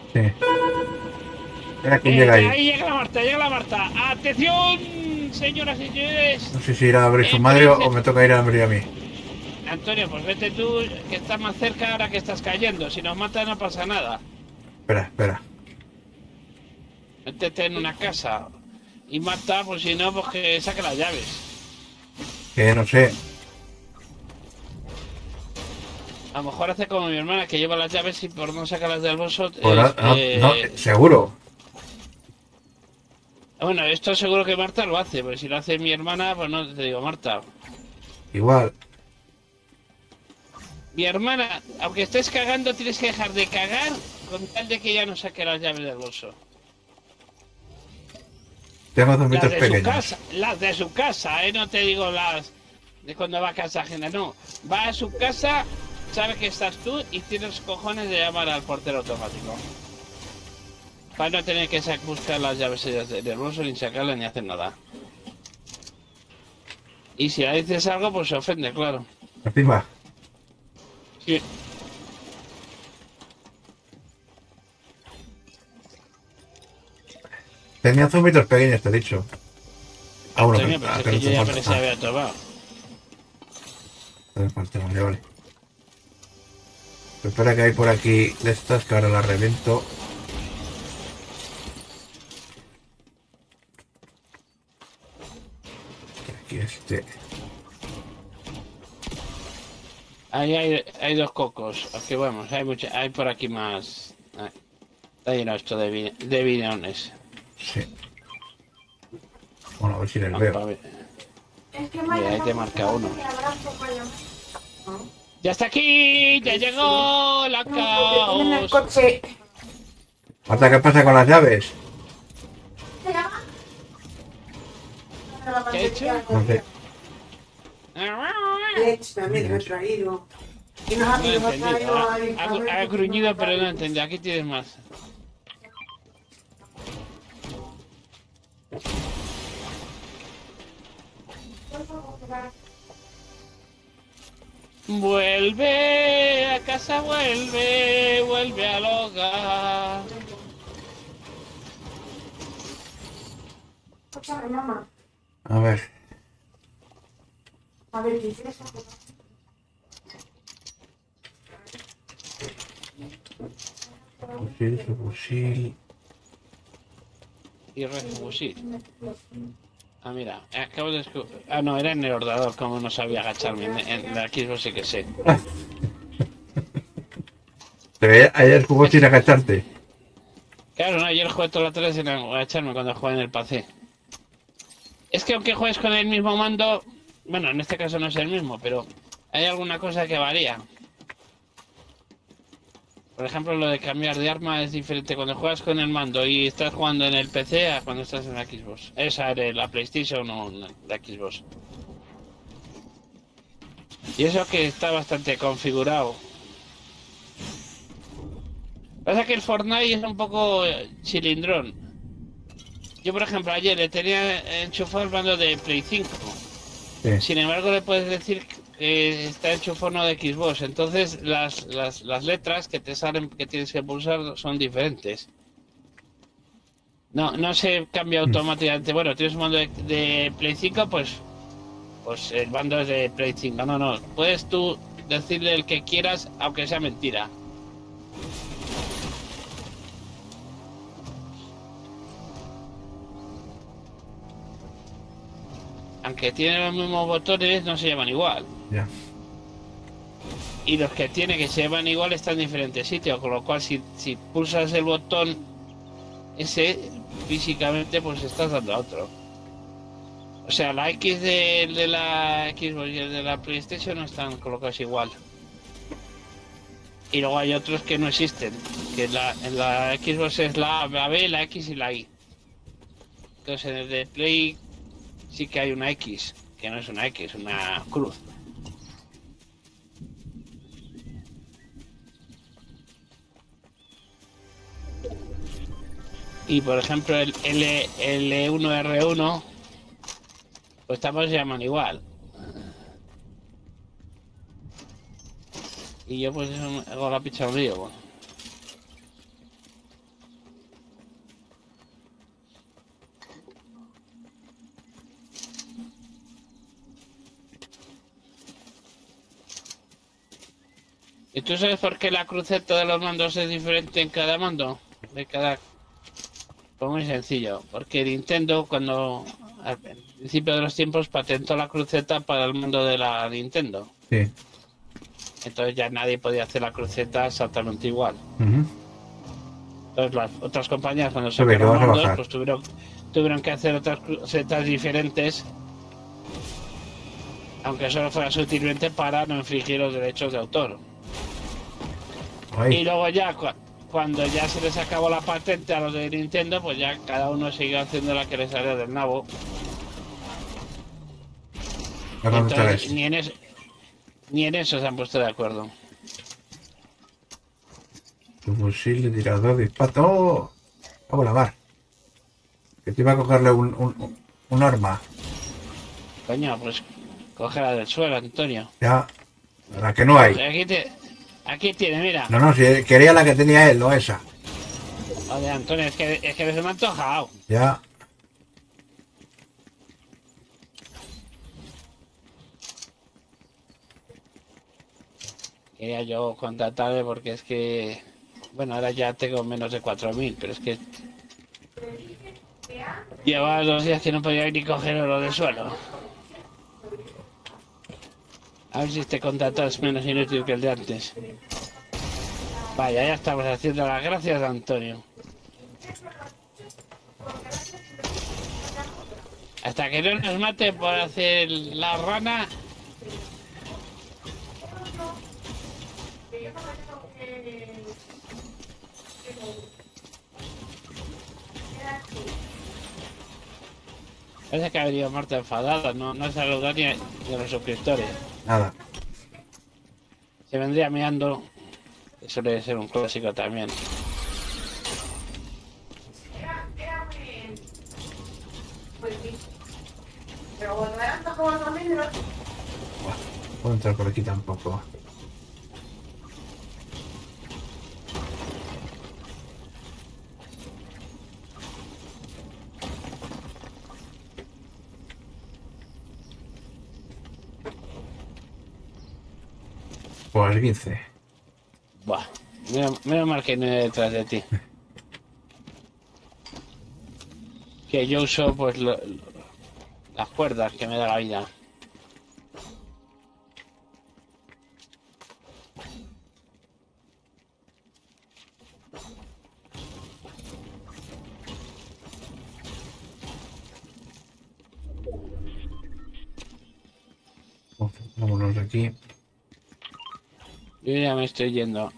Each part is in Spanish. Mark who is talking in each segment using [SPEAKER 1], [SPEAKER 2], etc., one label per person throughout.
[SPEAKER 1] Sí. Mira quién llega ahí.
[SPEAKER 2] Ahí llega la Marta, llega la Marta. ¡Atención, señoras y señores!
[SPEAKER 1] No sé si irá a abrir su madre o
[SPEAKER 2] Príncipe.
[SPEAKER 1] me toca ir a abrir a mí.
[SPEAKER 2] Antonio, pues vete tú, que estás más cerca ahora que estás cayendo. Si nos matan no pasa nada.
[SPEAKER 1] Espera, espera.
[SPEAKER 2] Métete en una casa. Y Marta, pues si no, pues que saque las llaves.
[SPEAKER 1] Que no sé.
[SPEAKER 2] A lo mejor hace como mi hermana, que lleva las llaves y por no sacarlas del bolso...
[SPEAKER 1] Pues no, no, seguro.
[SPEAKER 2] Bueno, esto seguro que Marta lo hace, porque si lo hace mi hermana, pues no te digo, Marta.
[SPEAKER 1] Igual.
[SPEAKER 2] Mi hermana, aunque estés cagando, tienes que dejar de cagar con tal de que ella no saque las llaves del bolso.
[SPEAKER 1] Tengo
[SPEAKER 2] Las
[SPEAKER 1] zumitos
[SPEAKER 2] de su
[SPEAKER 1] pequeños.
[SPEAKER 2] casa, las de su casa, no te digo las de cuando va a casa ajena, no. Va a su casa, sabe que estás tú y tienes cojones de llamar al portero automático. Para no tener que buscar las llaves ellas del bolso ni sacarlas ni hacer nada. Y si le dices algo, pues se ofende, claro.
[SPEAKER 1] Encima.
[SPEAKER 2] Sí.
[SPEAKER 1] Tenía zumitos pequeños, te he dicho. Ah, bueno,
[SPEAKER 2] Antonio, pero si es
[SPEAKER 1] que no
[SPEAKER 2] que yo
[SPEAKER 1] te
[SPEAKER 2] ya
[SPEAKER 1] falta.
[SPEAKER 2] me se
[SPEAKER 1] Ah,
[SPEAKER 2] había tomado.
[SPEAKER 1] no te falta, vale, vale. Espera que hay por aquí de estas que ahora las revento. Aquí este.
[SPEAKER 2] Ahí hay dos cocos. Aquí vamos, hay por aquí más. Está lleno esto de bidones.
[SPEAKER 1] Sí. Bueno, a ver si les
[SPEAKER 2] Vamos
[SPEAKER 1] veo.
[SPEAKER 2] para ver.
[SPEAKER 3] Es que
[SPEAKER 2] Mira,
[SPEAKER 3] Maya
[SPEAKER 2] ahí
[SPEAKER 3] no
[SPEAKER 2] te
[SPEAKER 3] me
[SPEAKER 2] marca
[SPEAKER 3] dijo
[SPEAKER 2] uno.
[SPEAKER 3] que abrazo, Maya. ¿No?
[SPEAKER 2] ¡Ya está aquí! ¡Ya
[SPEAKER 3] Sí.
[SPEAKER 2] llegó la
[SPEAKER 3] No, porque tiene en el
[SPEAKER 2] caos!
[SPEAKER 3] coche.
[SPEAKER 1] Marta, ¿qué pasa con las llaves?
[SPEAKER 3] ¿Se llama? La
[SPEAKER 2] ¿Qué ha
[SPEAKER 3] lavandería
[SPEAKER 2] hecho?
[SPEAKER 1] No sé.
[SPEAKER 3] Leche también me he traído. Y nos
[SPEAKER 2] No he
[SPEAKER 3] ha
[SPEAKER 2] entendido.
[SPEAKER 3] traído ahí
[SPEAKER 2] Ha gruñido, pero no entendí. Aquí tienes más. Vuelve a casa, vuelve, vuelve al hogar.
[SPEAKER 3] Escúchame, mamá.
[SPEAKER 1] A ver.
[SPEAKER 3] A ver, ¿qué hiciste?
[SPEAKER 1] Fusil, fusil.
[SPEAKER 2] Y refusil. Ah, mira, acabo de descubrir. Ah, no, era en el ordenador, como no sabía agacharme. En la Xbox sí que sé.
[SPEAKER 1] Pero ayer jugó sin agacharte.
[SPEAKER 2] Claro, no, ayer jugué toda la tarde sin agacharme cuando jugué en el PC. Es que aunque juegues con el mismo mando, bueno, en este caso no es el mismo, pero hay alguna cosa que varía. Por ejemplo, lo de cambiar de arma es diferente cuando juegas con el mando y estás jugando en el PC a cuando estás en la Xbox. Esa era la PlayStation o la Xbox. Y eso que está bastante configurado. Pasa que el Fortnite es un poco chilindrón. Yo, por ejemplo, ayer le tenía enchufado el mando de Play 5.
[SPEAKER 1] Sí.
[SPEAKER 2] Sin embargo, le puedes decir que está enchufado uno de Xbox. Entonces, las letras que te salen que tienes que pulsar son diferentes. No se cambia automáticamente. Bueno, tienes un mando de Play 5, pues el mando es de Play 5. No. Puedes tú decirle el que quieras, aunque sea mentira. Aunque tienen los mismos botones, no se llaman igual.
[SPEAKER 1] Ya.
[SPEAKER 2] Y los que tiene que se llaman igual están en diferentes sitios. Con lo cual, si pulsas el botón ese, físicamente, pues estás dando a otro. O sea, la X de la Xbox y el de la PlayStation no están colocados igual. Y luego hay otros que no existen. Que en la Xbox es la B, la X y la Y. Entonces en el de Play sí que hay una X, que no es una X, es una cruz. Y por ejemplo el L1R1, pues también se llaman igual. Y yo pues eso hago la picha un lío. Bueno. ¿Y tú sabes por qué la cruceta de los mandos es diferente en cada mando? De cada... Pues muy sencillo, porque Nintendo cuando al principio de los tiempos patentó la cruceta para el mando de la Nintendo.
[SPEAKER 1] Sí.
[SPEAKER 2] Entonces ya nadie podía hacer la cruceta exactamente igual.
[SPEAKER 1] Ujú.
[SPEAKER 2] Entonces las otras compañías cuando
[SPEAKER 1] Sube, que
[SPEAKER 2] sacaron
[SPEAKER 1] vas a
[SPEAKER 2] mandos,
[SPEAKER 1] bajar.
[SPEAKER 2] pues tuvieron que hacer otras crucetas diferentes, aunque solo fuera sutilmente para no infringir los derechos de autor. Y
[SPEAKER 1] Ahí.
[SPEAKER 2] luego ya cuando ya se les acabó la patente a los de Nintendo, pues ya cada uno siguió haciendo la que les salía del nabo.
[SPEAKER 1] ¿A dónde está
[SPEAKER 2] Entonces
[SPEAKER 1] ese?
[SPEAKER 2] ni en eso se han puesto de acuerdo.
[SPEAKER 1] Tu fusil de tirador dispara. ¡Oh! ¡Vamos a la mar! Que te iba a cogerle un arma.
[SPEAKER 2] Coño, pues cógela del suelo, Antonio.
[SPEAKER 1] Ya. La que no hay.
[SPEAKER 2] Aquí tiene, mira.
[SPEAKER 1] No, no, si quería la que tenía él, no esa.
[SPEAKER 2] Oye, Antonio, es que se me ha antojado.
[SPEAKER 1] Ya.
[SPEAKER 2] Quería yo contratarle porque es que... Bueno, ahora ya tengo menos de 4000, pero es que... Llevaba 2 días que no podía ni coger oro del suelo. A ver si este contrato es menos inútil que el de antes. Vaya, ya estamos haciendo las gracias, Antonio. Hasta que no nos mate por hacer la rana... Parece que ha venido Marta enfadada, no saluda ni a los suscriptores.
[SPEAKER 1] Nada.
[SPEAKER 2] Se vendría meando, que suele ser un clásico también.
[SPEAKER 3] Pues sí. Pero cuando eran como los amigos,
[SPEAKER 1] Buah, no puedo entrar por aquí tampoco. Pues 15.
[SPEAKER 2] Buah, menos mal que no hay detrás de ti. Que yo uso pues las cuerdas que me da la vida.
[SPEAKER 1] Uf, vámonos de aquí.
[SPEAKER 2] Yo ya me estoy yendo.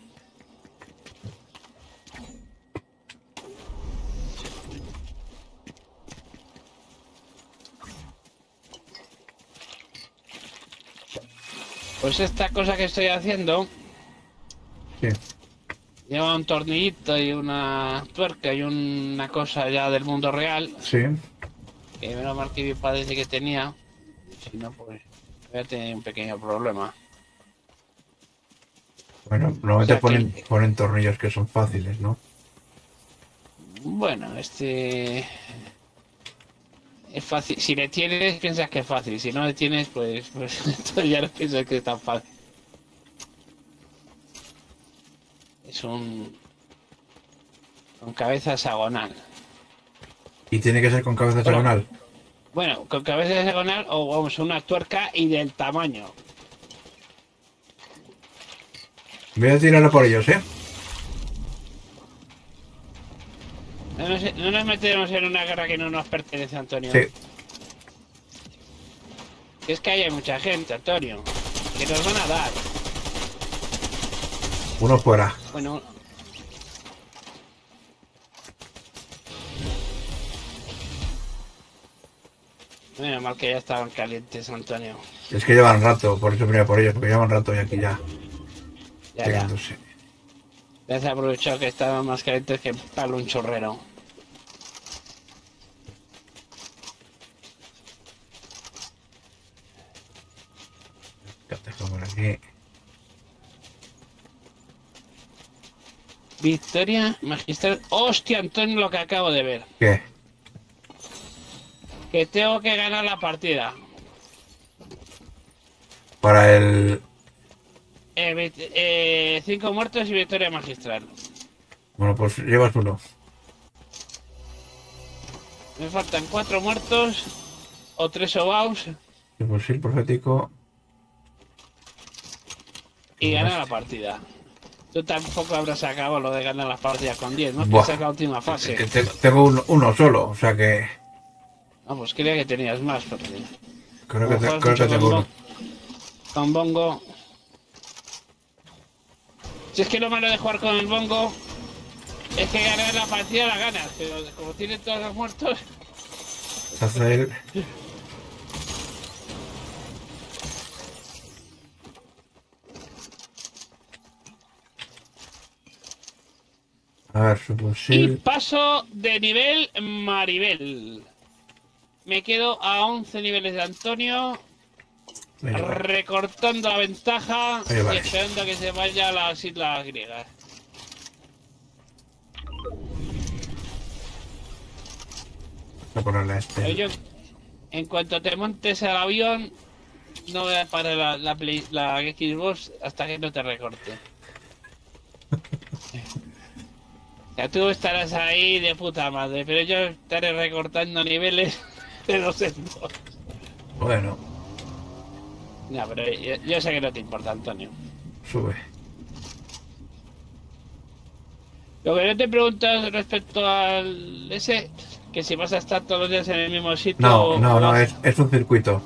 [SPEAKER 2] Pues esta cosa que estoy haciendo
[SPEAKER 1] Sí.
[SPEAKER 2] lleva un tornillito y una tuerca y una cosa ya del mundo real.
[SPEAKER 1] Sí.
[SPEAKER 2] Que menos mal que mi padre dice que tenía. Si no, pues voy a tener un pequeño problema.
[SPEAKER 1] Bueno, normalmente
[SPEAKER 2] O sea que-
[SPEAKER 1] ponen tornillos que son fáciles, ¿no?
[SPEAKER 2] Bueno, es fácil. Si le tienes, piensas que es fácil. Si no le tienes, pues entonces ya no piensas que es tan fácil. Es con cabeza hexagonal.
[SPEAKER 1] Y tiene que ser con cabeza
[SPEAKER 2] Bueno.
[SPEAKER 1] hexagonal.
[SPEAKER 2] Bueno, con cabeza hexagonal o vamos, una tuerca y del tamaño.
[SPEAKER 1] Voy a tirarlo por ellos, ¿eh?
[SPEAKER 2] No nos metemos en una guerra que no nos pertenece, Antonio.
[SPEAKER 1] Sí.
[SPEAKER 2] Es que ahí hay mucha gente, Antonio. Que nos van a dar.
[SPEAKER 1] Uno fuera.
[SPEAKER 2] Bueno. Menos mal que ya estaban calientes, Antonio.
[SPEAKER 1] Es que llevan rato, por eso venía por ellos, porque llevan rato y aquí ya
[SPEAKER 2] Ya.
[SPEAKER 1] pegándose.
[SPEAKER 2] Ya se ha aprovechado que estaban más calientes que palo un chorrero.
[SPEAKER 1] Ya te dejo por aquí.
[SPEAKER 2] Victoria magistral. ¡Hostia, Antonio, lo que acabo de ver!
[SPEAKER 1] ¿Qué?
[SPEAKER 2] Que tengo que ganar la partida.
[SPEAKER 1] Para el...
[SPEAKER 2] 5 muertos y victoria magistral.
[SPEAKER 1] Bueno, pues llevas uno.
[SPEAKER 2] Me faltan 4 muertos o 3 sobaos
[SPEAKER 1] El fusil profético.
[SPEAKER 2] y ganar la partida. Tú tampoco habrás acabado lo de ganar las partidas con 10, ¿no?
[SPEAKER 1] Buah.
[SPEAKER 2] Esa es la última fase.
[SPEAKER 1] Que tengo uno solo, o sea que.
[SPEAKER 2] Ah, pues creía que tenías más, porque...
[SPEAKER 1] Creo que,
[SPEAKER 2] Como juegas
[SPEAKER 1] creo que
[SPEAKER 2] mucho
[SPEAKER 1] tengo uno.
[SPEAKER 2] con bongo... Si es que lo malo de jugar con el bongo es que ganar la partida la ganas, pero como tienen todos los muertos...
[SPEAKER 1] Hacer. A ver, su
[SPEAKER 2] Y
[SPEAKER 1] fusil.
[SPEAKER 2] paso de nivel Maribel. Me quedo a 11 niveles de Antonio,
[SPEAKER 1] Venga, va.
[SPEAKER 2] recortando la ventaja
[SPEAKER 1] Ahí va.
[SPEAKER 2] y esperando a que se vaya a las islas griegas.
[SPEAKER 1] Voy a ponerle a
[SPEAKER 2] Pero
[SPEAKER 1] este.
[SPEAKER 2] yo, en cuanto te montes al avión, no voy a parar la Xbox hasta que no te recorte. O sea, tú estarás ahí de puta madre, pero yo estaré recortando niveles de 2 en 2.
[SPEAKER 1] Bueno,
[SPEAKER 2] No, pero yo sé que no te importa, Antonio.
[SPEAKER 1] sube.
[SPEAKER 2] Lo que no te preguntas respecto al ese, que si vas a estar todos los días en el mismo sitio
[SPEAKER 1] No,
[SPEAKER 2] o
[SPEAKER 1] no, no,
[SPEAKER 2] vas-
[SPEAKER 1] es un circuito.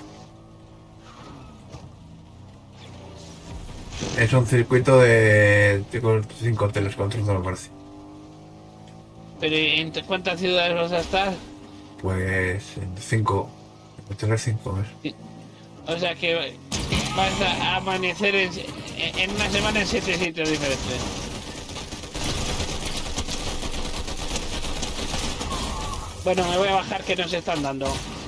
[SPEAKER 1] Es un circuito de 5 hoteles con trozo, me parece.
[SPEAKER 2] Pero ¿en cuántas ciudades vas a estar?
[SPEAKER 1] Pues en 5. Hoteles 5, ¿ves?
[SPEAKER 2] O sea que vas a amanecer en una semana en 7 sitios diferentes. Bueno, me voy a bajar que nos están dando.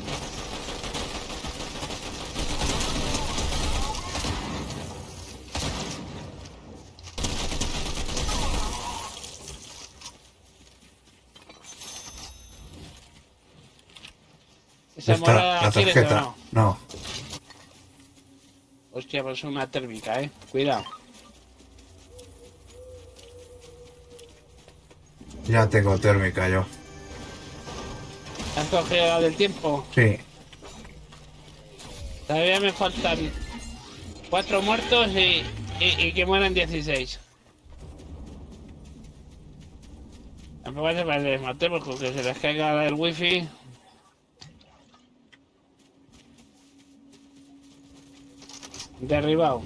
[SPEAKER 2] ¿Esa
[SPEAKER 1] Está
[SPEAKER 2] morada
[SPEAKER 1] la
[SPEAKER 2] quieres o
[SPEAKER 1] tarjeta.
[SPEAKER 2] no?
[SPEAKER 1] No.
[SPEAKER 2] Hostia, pues una térmica, cuidado.
[SPEAKER 1] Ya tengo térmica yo.
[SPEAKER 2] ¿Has cogido la del tiempo?
[SPEAKER 1] Sí.
[SPEAKER 2] Todavía me faltan 4 muertos y que mueran 16. Tampoco hace para desmatemos porque se les caiga el wifi. Derribado.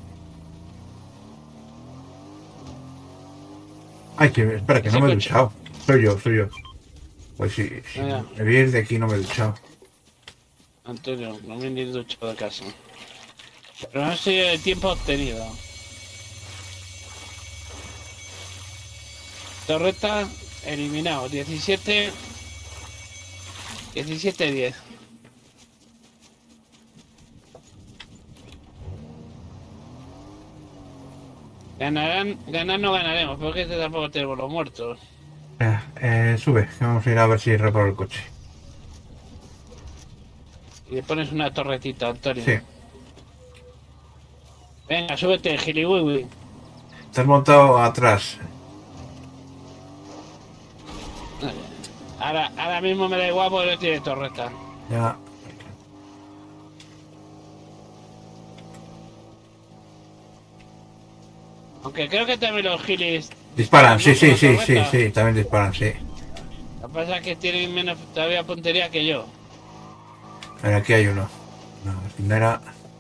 [SPEAKER 1] Ay, que espera, que
[SPEAKER 2] Ese
[SPEAKER 1] no me he
[SPEAKER 2] coche.
[SPEAKER 1] duchado. Soy yo. Pues sí, si
[SPEAKER 2] Venga.
[SPEAKER 1] me vienes de aquí no me he duchado.
[SPEAKER 2] Antonio, no me he duchado de casa. Pero no sé el tiempo obtenido. Torreta eliminado. 17. 17-10. Ganar no ganaremos, porque este tampoco tenemos los muertos.
[SPEAKER 1] Sube, que vamos a ir a ver si reparo el coche.
[SPEAKER 2] Y le pones una torretita, Antonio.
[SPEAKER 1] Sí.
[SPEAKER 2] Venga, súbete, giliwiwi.
[SPEAKER 1] Te has montado atrás.
[SPEAKER 2] Ahora mismo me da igual porque no tiene torreta.
[SPEAKER 1] Ya.
[SPEAKER 2] Aunque creo que también los gilis...
[SPEAKER 1] Disparan,
[SPEAKER 2] ¿no?
[SPEAKER 1] sí,
[SPEAKER 2] Con
[SPEAKER 1] sí,
[SPEAKER 2] la
[SPEAKER 1] sí, sí,
[SPEAKER 2] torreta.
[SPEAKER 1] sí, también disparan, sí.
[SPEAKER 2] Lo que pasa es que tienen menos todavía puntería que yo.
[SPEAKER 1] A ver, aquí hay uno. No, no era.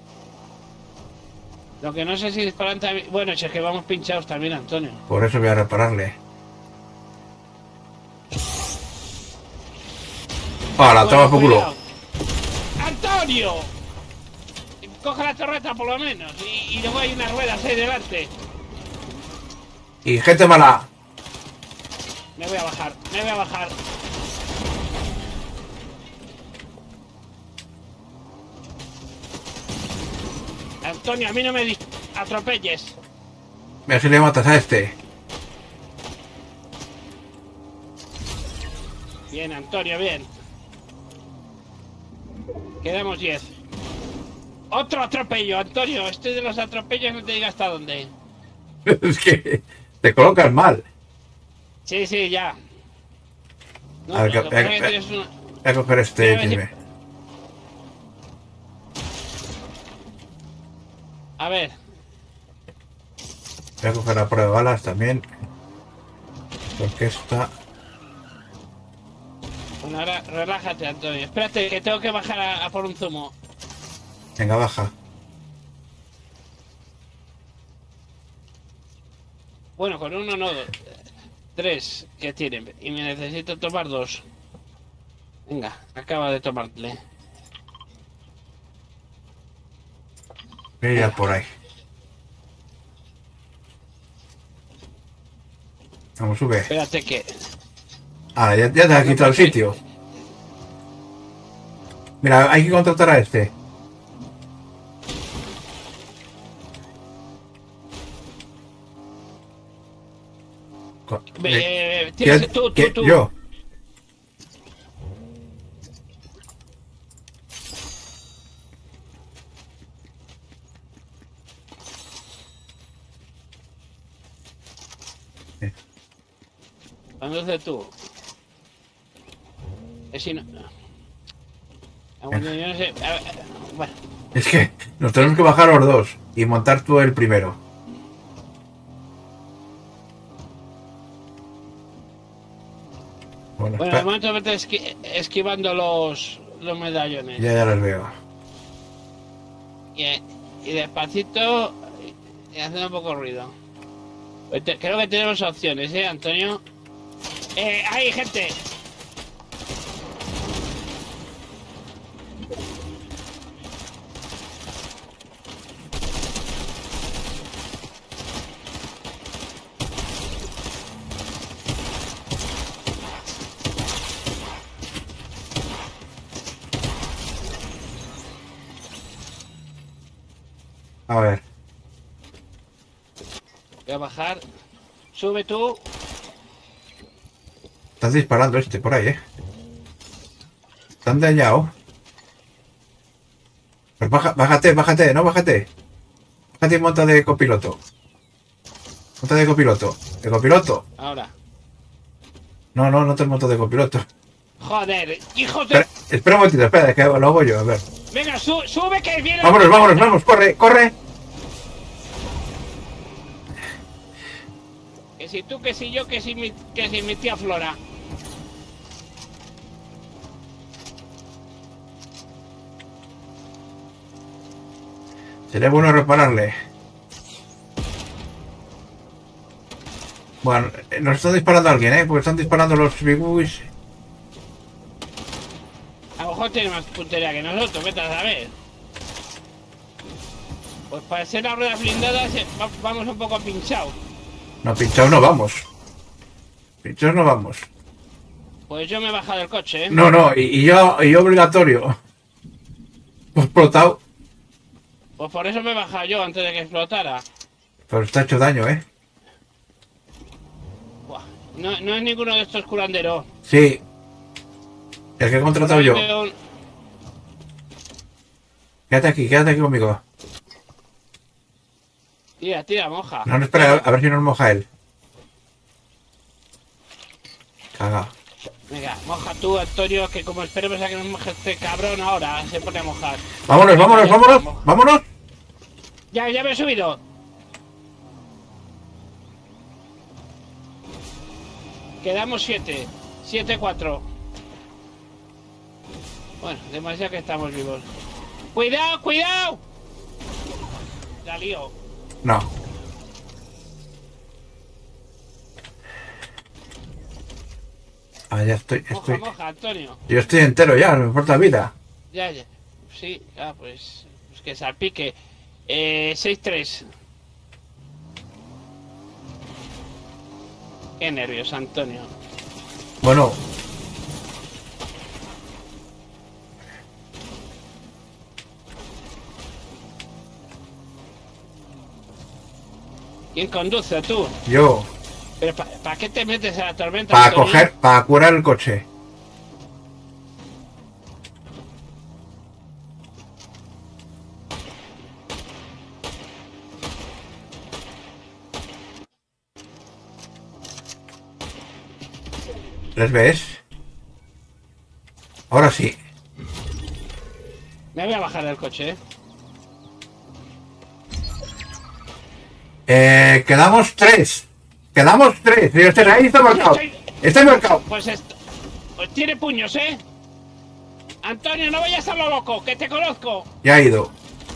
[SPEAKER 2] Lo que no sé si disparan también... Bueno, si es que vamos pinchados también, Antonio.
[SPEAKER 1] Por eso voy a repararle. ¡Hala, toma por culo!
[SPEAKER 2] Cuidado. ¡Antonio! Coge la torreta por lo menos. Y luego hay unas ruedas ahí delante.
[SPEAKER 1] ¡Y gente mala!
[SPEAKER 2] Me voy a bajar, me voy a bajar. Antonio, a mí no me atropelles.
[SPEAKER 1] Mira si le matas a este.
[SPEAKER 2] Bien, Antonio, bien. Quedamos 10. Otro atropello, Antonio. Estoy de los atropellos, no te diga hasta dónde.
[SPEAKER 1] Es que te colocas mal.
[SPEAKER 2] Sí, sí, ya. No,
[SPEAKER 1] A ver,
[SPEAKER 2] lo que pasa es que tienes una...
[SPEAKER 1] voy a coger este
[SPEAKER 2] Mira, a ver si-
[SPEAKER 1] dime.
[SPEAKER 2] A ver,
[SPEAKER 1] Voy a coger la prueba de balas también. Porque esta...
[SPEAKER 2] bueno, ahora relájate, Antonio. Espérate, que tengo que bajar a por un zumo.
[SPEAKER 1] Venga, baja.
[SPEAKER 2] Bueno, con uno no, tres que tienen. Y me necesito tomar dos. Venga, acaba de tomarle.
[SPEAKER 1] Mira por ahí. Vamos, sube.
[SPEAKER 2] Espérate que...
[SPEAKER 1] Ah, ya te has quitado el sitio. Mira, hay que contratar a este.
[SPEAKER 2] Tienes tú.
[SPEAKER 1] Yo.
[SPEAKER 2] Conduce tú. Es si no... Bueno, yo no sé... A ver, bueno,
[SPEAKER 1] Es que nos tenemos que bajar los dos y montar tú el primero. Bueno,
[SPEAKER 2] de
[SPEAKER 1] espera.
[SPEAKER 2] momento vete esquivando los medallones.
[SPEAKER 1] Ya los veo.
[SPEAKER 2] Y despacito y haciendo un poco ruido. Pues creo que tenemos opciones, Antonio? ¡Hay gente!
[SPEAKER 1] A ver.
[SPEAKER 2] Voy a bajar. Sube tú.
[SPEAKER 1] Estás disparando este por ahí, Te han dañado. Pues bájate, no bájate. Bájate y monta de copiloto. Monta de copiloto. De copiloto.
[SPEAKER 2] Ahora.
[SPEAKER 1] No te monto de copiloto.
[SPEAKER 2] Joder, hijos de...
[SPEAKER 1] Espera un momentito, espera, que lo hago yo, a ver.
[SPEAKER 2] Venga, sube que viene...
[SPEAKER 1] Vámonos, corre.
[SPEAKER 2] Que si tú, que si yo, que si mi tía Flora.
[SPEAKER 1] Sería bueno repararle. Bueno, nos está disparando alguien, porque están disparando los biguis.
[SPEAKER 2] A lo mejor tiene más puntería que nosotros, vete a saber. Pues para ser las ruedas blindadas vamos un poco pinchados.
[SPEAKER 1] No, pinchados no vamos. Pinchados no vamos.
[SPEAKER 2] Pues yo me he bajado del coche,
[SPEAKER 1] No, y yo obligatorio. Pues explotado.
[SPEAKER 2] Pues por eso me he bajado yo antes de que explotara.
[SPEAKER 1] Pero está hecho daño,
[SPEAKER 2] Buah, no es ninguno de estos curanderos.
[SPEAKER 1] Sí. El que he contratado yo. Quédate aquí conmigo.
[SPEAKER 2] Tira, moja.
[SPEAKER 1] No, espera, a ver si nos moja él. Caga.
[SPEAKER 2] Venga, moja tú, Antonio, que como esperemos a que nos moje este cabrón ahora, se pone a mojar.
[SPEAKER 1] Vámonos.
[SPEAKER 2] Ya me he subido. Quedamos 7. 7-4. Bueno, demasiado que estamos vivos. ¡Cuidado! La lío.
[SPEAKER 1] No. Ah, ya estoy.
[SPEAKER 2] Moja, Antonio.
[SPEAKER 1] Yo estoy entero ya, no me importa vida.
[SPEAKER 2] Ya. Sí, pues que salpique. 6-3. Qué nervios, Antonio.
[SPEAKER 1] Bueno.
[SPEAKER 2] ¿Quién conduce, tú?
[SPEAKER 1] Yo.
[SPEAKER 2] ¿Pero para qué te metes a la tormenta,
[SPEAKER 1] Para
[SPEAKER 2] Antonio?
[SPEAKER 1] para curar el coche. ¿Les ves? Ahora sí.
[SPEAKER 2] Me voy a bajar del coche,
[SPEAKER 1] Quedamos 3. Quedamos 3. Ahí está marcado. Está marcado.
[SPEAKER 2] Pues tiene puños, Antonio, no vayas a lo loco, que te conozco.
[SPEAKER 1] Ya ha ido.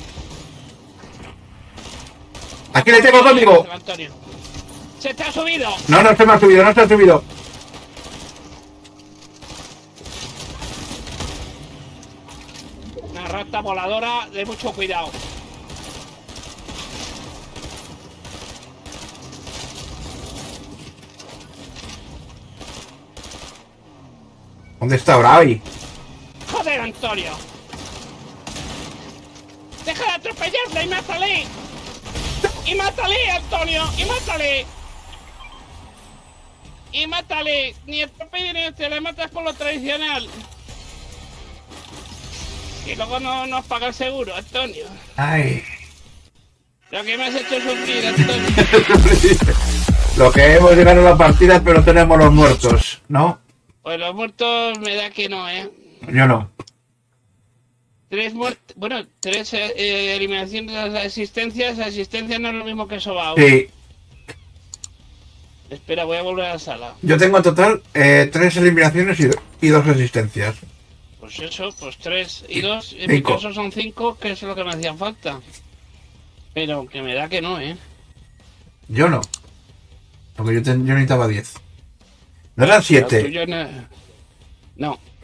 [SPEAKER 1] Aquí le tengo conmigo.
[SPEAKER 2] Antonio. Se te ha subido.
[SPEAKER 1] No, no se me ha subido, no se ha subido.
[SPEAKER 2] Una rata voladora de mucho cuidado.
[SPEAKER 1] ¿Dónde está Bravi?
[SPEAKER 2] Joder, Antonio. Deja de atropellarla y mátale. Y mátale, Antonio. Y mátale. Y mátale. Ni atropelle ni te le matas por lo tradicional. Y luego no nos paga el seguro, Antonio.
[SPEAKER 1] Ay.
[SPEAKER 2] Lo que me has hecho sufrir, Antonio.
[SPEAKER 1] Lo que hemos llegado a la partida, pero tenemos los muertos, ¿no?
[SPEAKER 2] Pues los muertos me da que no,
[SPEAKER 1] Yo no.
[SPEAKER 2] 3 muertos, bueno, 3 eliminaciones de las asistencias. Asistencia no es lo mismo que sobao.
[SPEAKER 1] Sí.
[SPEAKER 2] Espera, voy a volver a la sala.
[SPEAKER 1] Yo tengo en total 3 eliminaciones y 2 asistencias.
[SPEAKER 2] Pues eso, pues 3 y 2. En mi caso son 5, que es lo que me hacían falta. Pero que me da que no,
[SPEAKER 1] Yo no. Porque yo necesitaba 10. ¿No eran 7?
[SPEAKER 2] No.